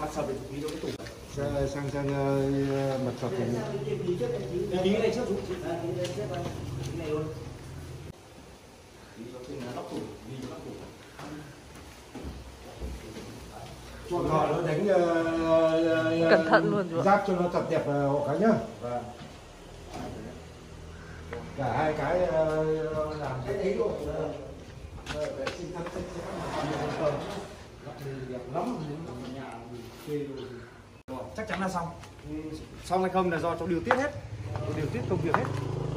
sập thì phí đâu cái tủ. Sang mặt sập thì Tí này trước xuống. Tí này luôn. Tí nó trên là lóc tủ, đi lóc tủ. chuột họ nó đánh cẩn thận luôn rồi. giáp cho nó thật đẹp hộ cái nhá. Vâng. Cả hai cái làm cái ấy luôn. Vệ sinh thân sạch sẽ lắm. Chắc chắn là xong. Xong hay không là do cháu điều tiết hết. Cháu điều tiết công việc hết.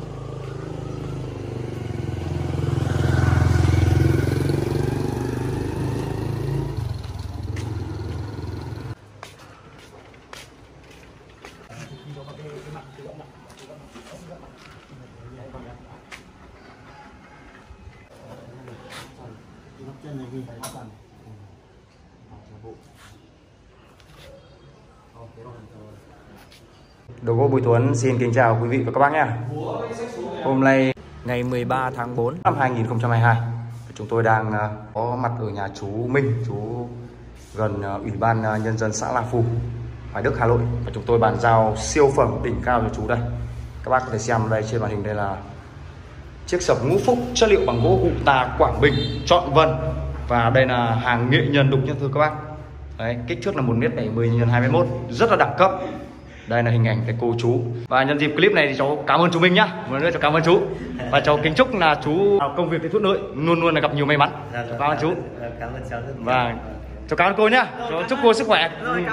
Đồ gỗ Bùi Tuấn xin kính chào quý vị và các bác nhé. Hôm nay ngày 13 tháng 4 năm 2022, chúng tôi đang có mặt ở nhà chú Minh, chú gần Ủy ban Nhân dân xã La Phù, Hoài Đức, Hà Nội. Và chúng tôi bàn giao siêu phẩm đỉnh cao cho chú đây. Các bác có thể xem đây trên màn hình, đây là chiếc sập Ngũ Phúc chất liệu bằng gỗ Guta Quảng Bình chọn vân. Và đây là hàng nghệ nhân đúc nhá thưa các bác. Đấy, kích thước là 1m70 x 2m1, rất là đẳng cấp. Đây là hình ảnh cái cô chú. Và nhân dịp clip này thì cháu cảm ơn chú Minh nhá. Một lần nữa cháu cảm ơn chú. Và cháu kính chúc là chú công việc thuận lợi, luôn luôn là gặp nhiều may mắn. Cháu cảm ơn chú. Cảm ơn cháu rất nhiều. Và cháu cảm ơn cô nhá. Cháu chúc cô sức khỏe.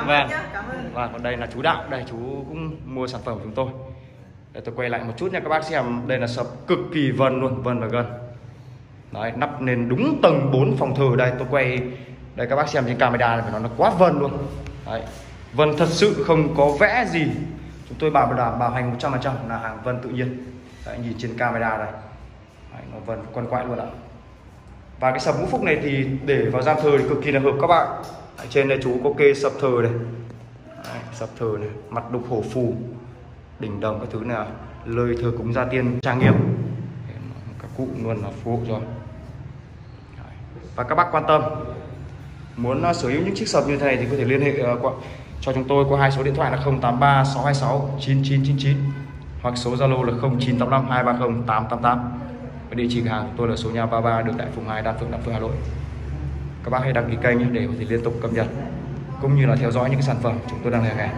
Và còn đây là chú Đạo, đây chú cũng mua sản phẩm của chúng tôi. Để tôi quay lại một chút nha các bác xem. Đây là sập cực kỳ vân luôn, vân và gân. Đấy, nắp nền đúng tầng 4 phòng thờ. Đây tôi quay đây các bác xem trên camera này, phải nói là quá vân luôn. Đấy, vân thật sự không có vẽ gì. Chúng tôi bảo hành 100% là hàng vân tự nhiên. Đấy, nhìn trên camera đây. Đấy, nó vân quằn quại luôn ạ. Và cái sập Ngũ Phúc này thì để vào gian thờ thì cực kỳ là hợp các bạn. Đấy, trên đây chú có kê sập thờ này. Đấy, sập thờ này, mặt đục hổ phù, đỉnh đồng các thứ này, lời thờ cúng gia tiên trang nghiêm. Các cụ luôn là phù hộ rồi. Đấy. Và các bác quan tâm muốn sở hữu những chiếc sập như thế này thì có thể liên hệ cho chúng tôi qua hai số điện thoại là 083 626 9999 hoặc số Zalo là 0985 230 888. Và địa chỉ cửa hàng của tôi là số nhà 33 đường Đại Phùng 2, Đan Phượng, Hà Nội. Các bác hãy đăng ký kênh để có thể liên tục cập nhật cũng như là theo dõi những cái sản phẩm chúng tôi đang hàng.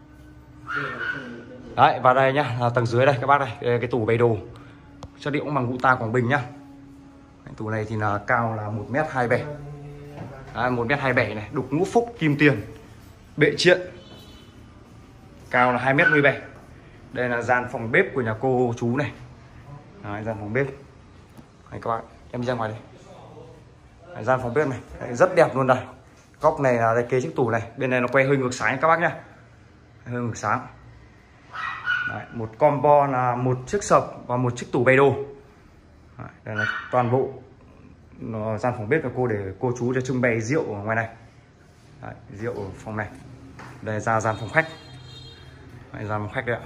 Đấy, và đây nhá, là tầng dưới đây các bác đây, cái tủ bày đồ chất liệu bằng Guta Quảng Bình nhá. Cái tủ này thì là cao là 1m27. Đấy, 1m27 này, đục Ngũ Phúc kim tiền, bệ triện, cao là 2m17. Đây là gian phòng bếp của nhà cô chú này. Đấy, gian phòng bếp. Đấy, các bạn, em đi ra ngoài đây. Đấy, gian phòng bếp này, đấy, rất đẹp luôn đây. Góc này là đây, kế chiếc tủ này, bên này nó quay hơi ngược sáng các bác nhá, hơi ngược sáng. Đấy, một combo là một chiếc sập và một chiếc tủ bày đồ. Đấy, đây là toàn bộ gian phòng bếp của cô để cô chú để trưng bày rượu ở ngoài này. Đấy, rượu ở phòng này. Đây ra gian phòng khách. Đấy, gian phòng khách đấy ạ.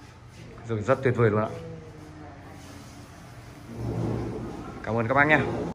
Rồi rất tuyệt vời luôn ạ. Cảm ơn các bác nhé.